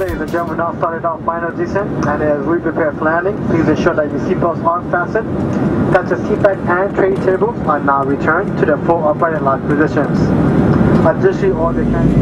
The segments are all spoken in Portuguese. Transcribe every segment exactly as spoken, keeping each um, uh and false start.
Ladies and gentlemen, now started our final descent, and as we prepare for landing, please ensure that your seatbelts are fastened, that your seat back and tray tables are now returned to their full upright and locked positions. Additionally, all the can...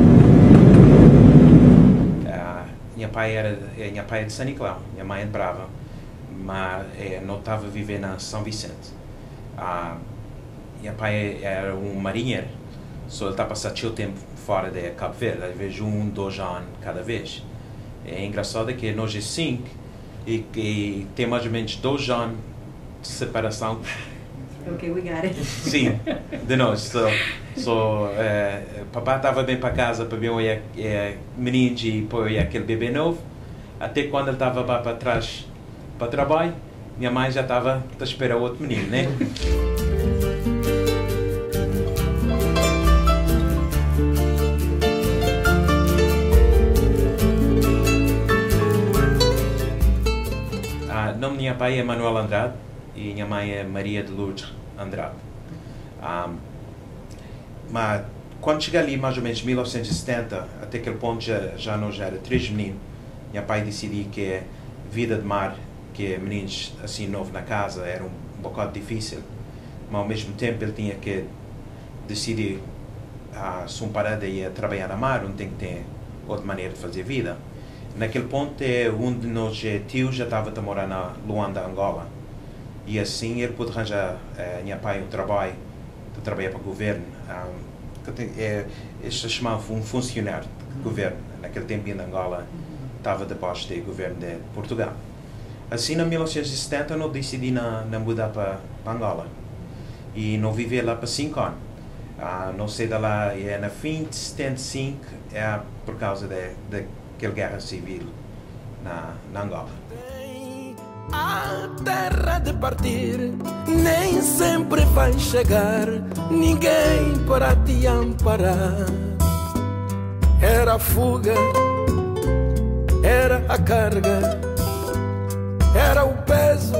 Minha pai era, minha pai é de São Nicolau, minha mãe é de Brava, mas é, não estava a viver na São Vicente. Ah, minha pai era um marinheiro, só ele está a passar o tempo fora de Cabo Verde, às vezes um, dois anos cada vez. É engraçado que nós é cinco e, e tem mais ou menos dois anos de separação. Ok, we got it. Sim, de nós. So, so, uh, papai estava bem para casa para ver o uh, menino e pôr aquele bebê novo. Até quando ele estava para trás para o trabalho, minha mãe já estava a esperar outro menino, né? O nome da minha pai é Manuel Andrade e minha mãe é Maria de Lourdes Andrade. Um, mas quando cheguei ali, mais ou menos em mil novecentos e setenta, até aquele ponto já, já não já era três meninos, meu pai decidiu que a vida de mar, que meninos assim novos na casa, era um, um bocado difícil. Mas ao mesmo tempo ele tinha que decidir uh, se um parada ia trabalhar na mar, não tem que ter outra maneira de fazer vida. Naquele ponto, um de nós tios já estava a morar na Luanda, Angola. E assim ele pôde arranjar uh, meu pai um trabalho, de trabalhar para o governo. Um, que é, se chamava um funcionário de governo. Naquele tempo em Angola estava debaixo do governo de Portugal. Assim, em mil novecentos e setenta, eu decidi na, na mudar para, para Angola. E não viver lá para cinco anos. Uh, não sei de lá, é na fim de setenta e cinco, é por causa de, de aquela guerra civil na, na Angola. A terra de partir nem sempre vai chegar ninguém para te amparar. Era a fuga, era a carga, era o peso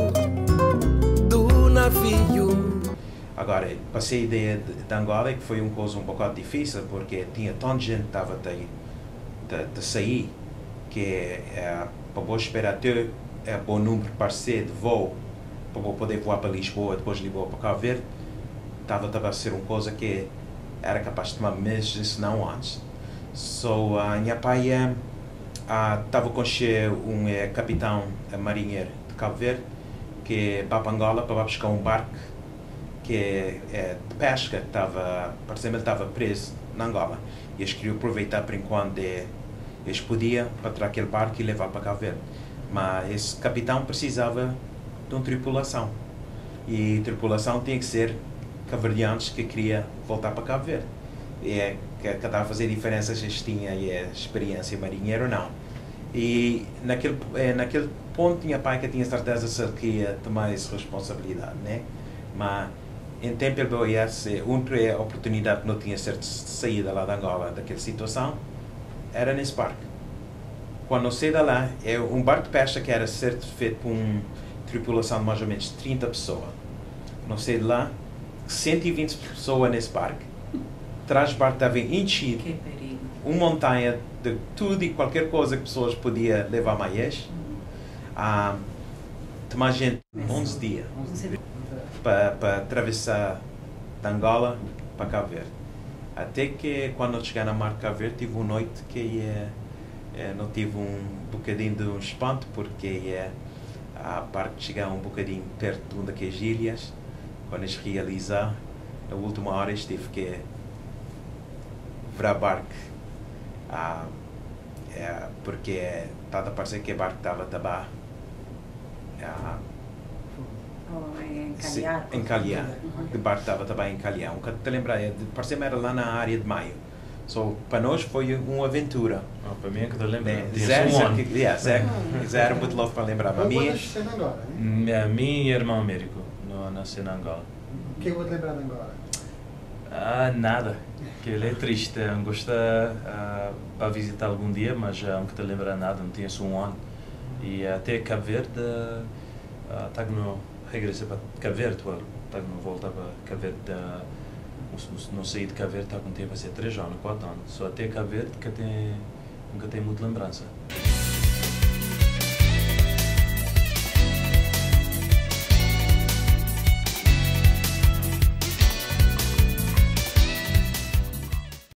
do navio. Agora, passei de, de, de Angola, que foi uma coisa um pouco difícil, porque tinha tanta gente que estava de, de sair, que é, para esperar até é, bom número para ser de voo, para poder voar para Lisboa, depois de Lisboa para Cabo Verde, estava a ser uma coisa que era capaz de tomar meses, se não antes. So, a uh, minha pai estava uh, com um uh, capitão uh, marinheiro de Cabo Verde, que vai para Angola para buscar um barco que é de pesca, estava, parecia-me ele estava preso na Angola. E eles queriam aproveitar por enquanto de, eles podiam para trazer aquele barco e levar para Cabo Verde. Mas esse capitão precisava de uma tripulação. E a tripulação tinha que ser cabo-verdianos que queria voltar para Cabo Verde. E é que estava a fazer diferença se eles tinham a experiência marinheira ou não. E naquele, naquele ponto tinha pai que tinha certeza se ele queria tomar essa responsabilidade, né? Mas em tempo ele veio essa outra oportunidade que não tinha certo saída lá da Angola daquela situação, era nesse barco. Quando eu saí de lá, é um barco de pesca que era certo feito por uma tripulação de mais ou menos trinta pessoas. Não saí de lá, cento e vinte pessoas nesse barco. Atrás do barco estava enchido, uma montanha de tudo e qualquer coisa que pessoas podiam levar mais. Ah, tem mais gente, onze dias. Para atravessar de Angola para Cabo Verde. Até que quando eu cheguei na mar de Cabo Verde, tive uma noite que é, é, não tive um bocadinho de um espanto, porque é, a barco chegava um bocadinho perto de uma daquelas ilhas. Quando eles realizaram, na última hora eles tive que virar barco. Ah, é, porque estava a parecer que o barco estava a tabar. Ah, Oh, encalhar. Encalhar. O barco estava também encalhar. Um te lembrar, parecia-me era lá na área de Maio. So, para nós foi uma aventura. Oh, para mim é que eu lembro. É, zero, zero, yeah, zero, zero, muito louco para lembrar. Para mim, a mim irmão Américo, não nasci na Angola. O que eu vou te lembrar de Angola? Ah, nada. Que ele é triste. Eu gostaria uh, para visitar algum dia, mas não uh, te lembrar nada. Não tinha só um ano. E até Cabo Verde, está uh, no regressei para Cabo Verde, está no volta para Cabo Verde. Uh, não saí de Cabo Verde, está com tempo a ser três anos, quatro anos. Só até Cabo Verde que tem nunca tenho muita lembrança.